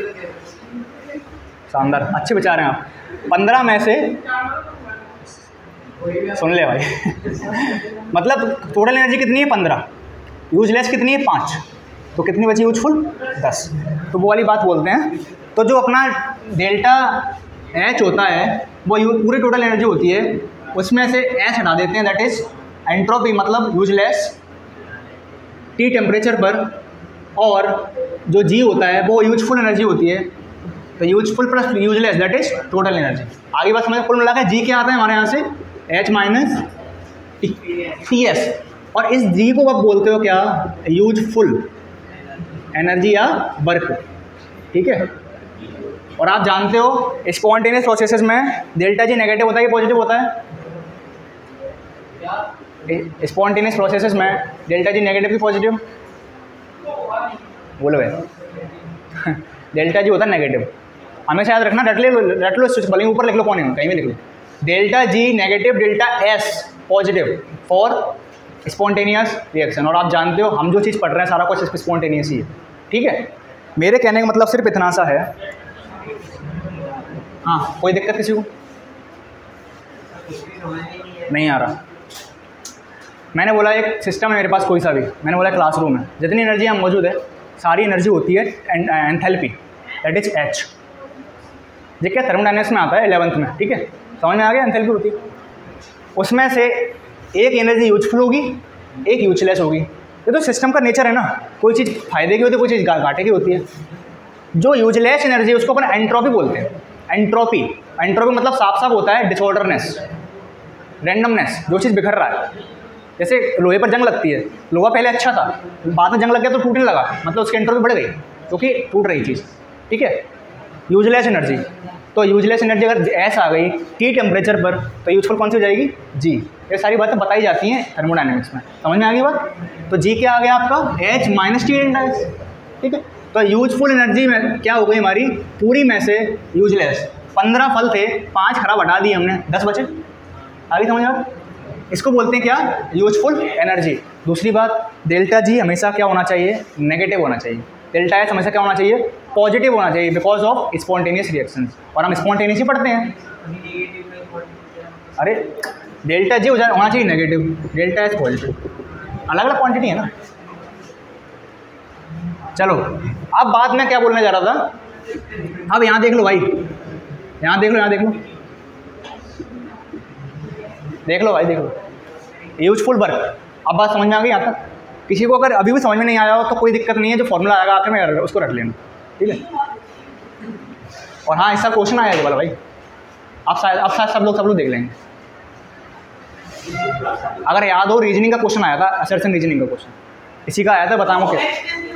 Speaker 1: शानदार, अच्छे विचार हैं आप। 15 में से सुन ले भाई मतलब टोटल एनर्जी कितनी है? 15, यूजलेस कितनी है? 5, तो कितनी बची यूजफुल? 10। तो वो वाली बात बोलते हैं। तो जो अपना डेल्टा एच होता है वो पूरी टोटल एनर्जी होती है, उसमें से एच हटा देते हैं, दैट इज एंट्रोपी, मतलब यूजलेस T टेम्परेचर पर, और जो जी होता है वो यूजफुल एनर्जी होती है, तो useful plus useless that is total energy. आगे बात समझ, कुल मिला के जी क्या आता है हमारे यहाँ से, H माइनस TS, और इस जी को आप बोलते हो क्या, यूजफुल एनर्जी या वर्क, ठीक है। और आप जानते हो स्पॉन्टेनियस प्रोसेसेस में डेल्टा जी नेगेटिव होता है कि पॉजिटिव होता है? स्पॉन्टेनियस प्रोसेसेस में डेल्टा जी नेगेटिव की पॉजिटिव, बोलो भाई डेल्टा जी होता है नेगेटिव, हमेशा याद रखना, रट लो भले ऊपर लिख लो, कौन कहीं भी लिख लो, delta G negative, delta S positive for spontaneous reaction. और आप जानते हो हम जो चीज़ पढ़ रहे हैं सारा कुछ स्पॉन्टेनियस ही है, ठीक है। मेरे कहने का मतलब सिर्फ इतना सा है। हाँ, कोई दिक्कत किसी को नहीं आ रहा? मैंने बोला एक सिस्टम है मेरे पास कोई सा भी, मैंने बोला क्लासरूम है, जितनी एनर्जी यहाँ मौजूद है सारी एनर्जी होती है एंथैल्पी, दैट इज एच, जो क्या थर्मोडायनेमिक्स में आता है 11th में, ठीक है, समझ में आ गया। एंथैल्पी होती है, उसमें से एक एनर्जी यूजफुल होगी, एक यूजलेस होगी। ये तो सिस्टम का नेचर है ना, कोई चीज़ फायदे की होती है, कोई चीज़ घाटे की होती है। जो यूजलेस एनर्जी उसको अपन एंट्रोपी बोलते हैं। एंट्रोपी मतलब साफ साफ होता है डिसऑर्डरनेस, रैंडमनेस, जो चीज़ बिखर रहा है। जैसे लोहे पर जंग लगती है, लोहा पहले अच्छा था, बाद में जंग लग गया तो टूटने लगा, मतलब उसकी एंट्रोपी बढ़ गई क्योंकि टूट रही चीज़, ठीक है। यूजलेस एनर्जी, तो यूजलेस एनर्जी अगर एस आ गई टी टेम्परेचर पर तो यूजफुल कौन सी हो जाएगी, जी। ये सारी बातें बताई जाती हैं थर्मोडायनेमिक्स में, समझ में आ गई बात। तो जी क्या आ गया आपका, H minus T delta S, ठीक है। तो यूजफुल एनर्जी में क्या हो गई हमारी, पूरी में से यूजलेस 15 फल थे, 5 खराब हटा दिए हमने, 10 बचे। आगे समझ आ, इसको बोलते हैं क्या, यूजफुल एनर्जी। दूसरी बात, डेल्टा जी हमेशा क्या होना चाहिए, नेगेटिव होना चाहिए। डेल्टा एस हमेशा क्या होना चाहिए, पॉजिटिव होना चाहिए, बिकॉज ऑफ स्पॉन्टेनियस रिएक्शंस, और हम स्पॉन्टेनियस ही पढ़ते हैं। अरे डेल्टा जी होना चाहिए नेगेटिव, डेल्टा एस पॉजिटिव, अलग अलग क्वांटिटी है ना। चलो अब बात मैं क्या बोलने जा रहा था, अब यहाँ देख लो भाई, यहाँ देख लो, यहाँ देख लो, देख लो भाई, देख लो, यूजफुल वर्क। अब बात समझ में आ गई यहाँ तक? किसी को अगर अभी भी समझ में नहीं आया हो तो कोई दिक्कत नहीं है, जो फॉर्मूला आएगा आखिर में उसको रख लेना, ठीक है। और हाँ, इसका क्वेश्चन आया वाला भाई, अब शायद सब लोग देख लेंगे। अगर याद हो, रीजनिंग का क्वेश्चन आया था, असर्शन रीजनिंग का क्वेश्चन, इसी का आया था, बताऊँ क्या,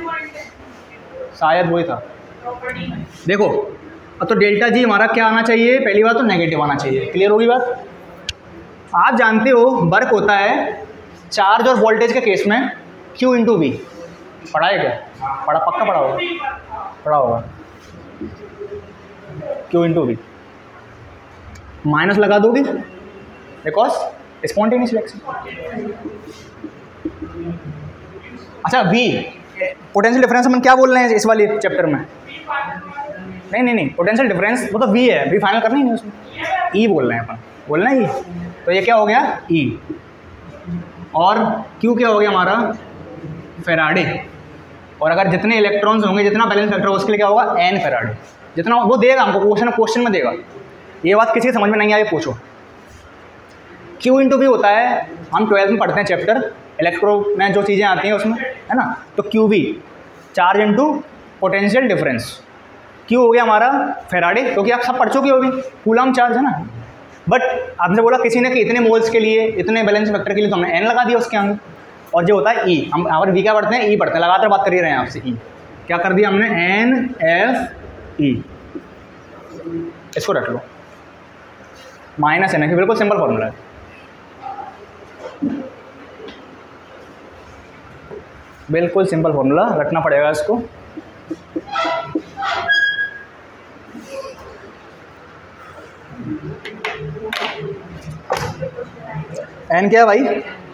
Speaker 1: शायद वही था। देखो अब तो डेल्टा जी हमारा क्या आना चाहिए, पहली बात तो नेगेटिव आना चाहिए, क्लियर होगी बात। आप जानते हो वर्क होता है चार्ज और वोल्टेज के केस में Q इंटू वी, पढ़ा है क्या, पढ़ा, पक्का पढ़ा होगा, Q इंटू वी, माइनस लगा दोगे बिकॉज स्पॉन्टेनियस रिएक्शन। अच्छा V, पोटेंशियल डिफरेंस हम क्या बोल रहे हैं इस वाले चैप्टर में, नहीं, पोटेंशियल डिफरेंस वो तो V है, V फाइनल करना ही नहीं, उसमें E बोल रहे हैं अपन, बोलना ही। तो ये क्या हो गया E, और Q क्या हो गया हमारा, फेराडे। और अगर जितने इलेक्ट्रॉन्स होंगे, जितना बैलेंस फैक्टर होगा, उसके लिए क्या होगा, N फेराडे, जितना वो देगा हमको क्वेश्चन में देगा। ये बात किसी को समझ में नहीं आई पूछो। Q इंटू V होता है, हम 12th में पढ़ते हैं चैप्टर इलेक्ट्रो में जो चीज़ें आती हैं उसमें, है ना। तो QV charge into potential difference, Q हो गया हमारा फेराडे, क्योंकि आप सब पढ़ चुके हो भी, कूलम चार्ज है ना। बट आपने बोला किसी ने कि इतने मोल्स के लिए, इतने बैलेंस फैक्टर के लिए, तो हमने N लगा दिया उसके आगे। और जो होता है E, हम और V क्या पढ़ते हैं, E पढ़ते हैं, लगातार बात कर ही रहे हैं आपसे। E क्या कर दिया हमने, NFE, इसको रख लो, माइनस NF, बिल्कुल सिंपल फॉर्मूला है, बिल्कुल सिंपल फॉर्मूला, रखना पड़ेगा इसको। N क्या है भाई,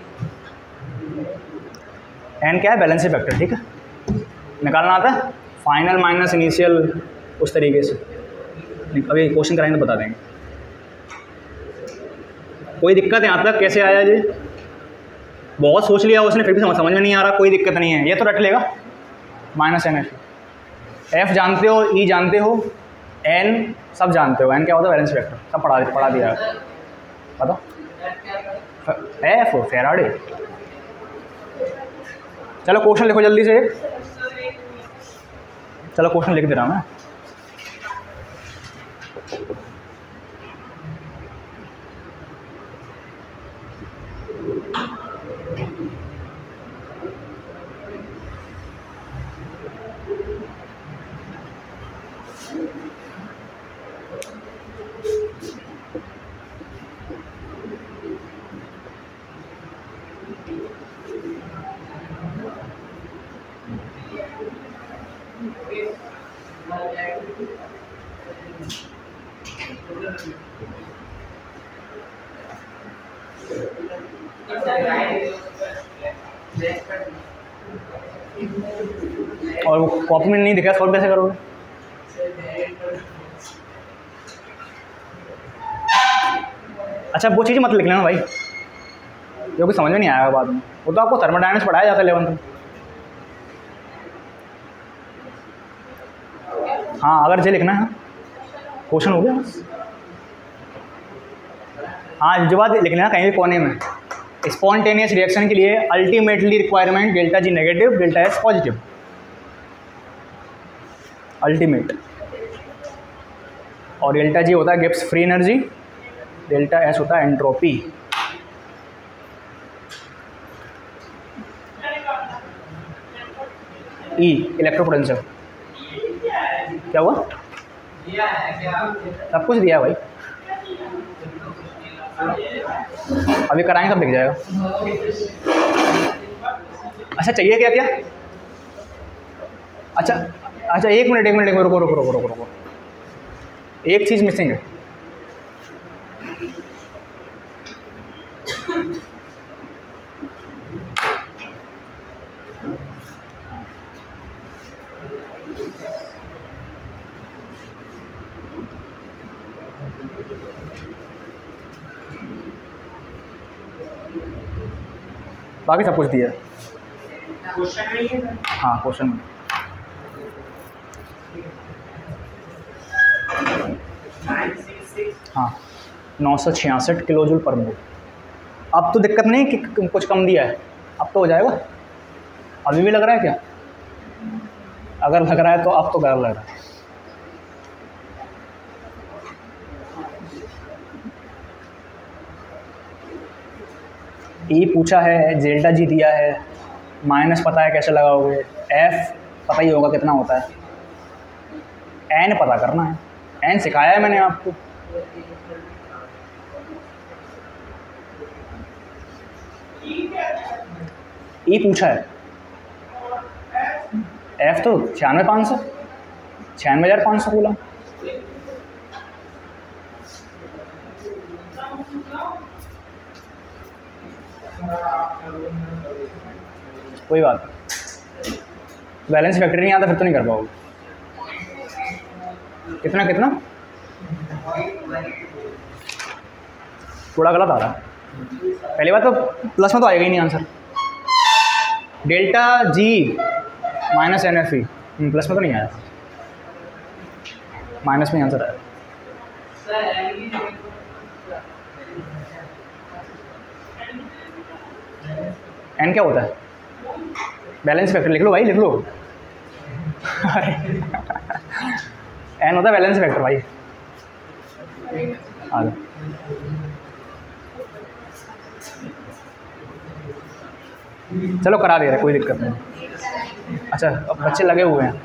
Speaker 1: N क्या है, बैलेंस फैक्टर, ठीक है, निकालना आता है, फाइनल माइनस इनिशियल, उस तरीके से। अभी क्वेश्चन कराएंगे तो बता देंगे। कोई दिक्कत यहाँ तक कैसे आया जी, बहुत सोच लिया उसने, फिर भी समझ में नहीं आ रहा, कोई दिक्कत नहीं है, ये तो रख लेगा, माइनस NF। F जानते हो, E जानते हो, N सब जानते हो, N क्या होता है, बैलेंस फैक्टर, सब पढ़ा दिया है, बताओ। F Faraday. चलो क्वेश्चन लिखो जल्दी से, चलो क्वेश्चन लिख दे रहा हूँ मैं। और वो कॉपी में नहीं दिखा, सॉल्व कैसे करोगे? अच्छा वो चीज़ मत लिख लेना भाई, जो कि समझ में नहीं आएगा बाद में। वो तो आपको थर्मोडायनेमिक्स पढ़ाया जाता है 11th में। हाँ अगर ये लिखना है क्वेश्चन हो गया। हाँ जो बात लिख लेना कहीं भी कोने में, स्पॉन्टेनियस रिएक्शन के लिए ultimately requirement delta G negative, delta S positive. Ultimate, और डेल्टा जी होता है Gibbs free energy, delta S होता है एंट्रोपी। ई इलेक्ट्रोपोटेंशियल। क्या हुआ? सब कुछ दिया है भाई, अभी कराएंगे सब दिख जाएगा। अच्छा चाहिए क्या क्या? अच्छा अच्छा एक मिनट रुको रुको रुको रुको रुको, एक चीज़ मिसिंग है। बाकी सब कुछ दिया है। हाँ क्वेश्चन में हाँ 966 किलो जूल पर मोल। अब तो दिक्कत नहीं कि कुछ कम दिया है, अब तो हो जाएगा। अभी भी लग रहा है क्या? अगर लग रहा है तो अब तो गलत लग रहा है। ई पूछा है, डेल्टा जी दिया है, माइनस पता है कैसे लगाओगे, एफ पता ही होगा कितना होता है, एन पता करना है, एन सिखाया है मैंने आपको। ई पूछा है, एफ तो 96,500 बोला। कोई बात, बैलेंस फैक्टर नहीं आता फिर तो नहीं कर पाओगे। कितना कितना थोड़ा गलत आ रहा है। पहली बात तो प्लस में तो आएगा ही नहीं answer. Delta G minus N F E plus में तो नहीं आया, माइनस में आंसर आया। एन क्या होता है? बैलेंस फैक्टर लिख लो भाई, लिख लो। एन होता है बैलेंस फैक्टर भाई। आगे चलो करा दे रहे, कोई दिक्कत नहीं। अच्छा अब बच्चे लगे हुए हैं,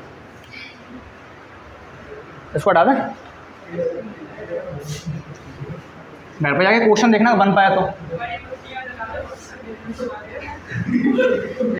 Speaker 1: इसको हटा दें। घर पे जाके क्वेश्चन देखना बन पाया तो।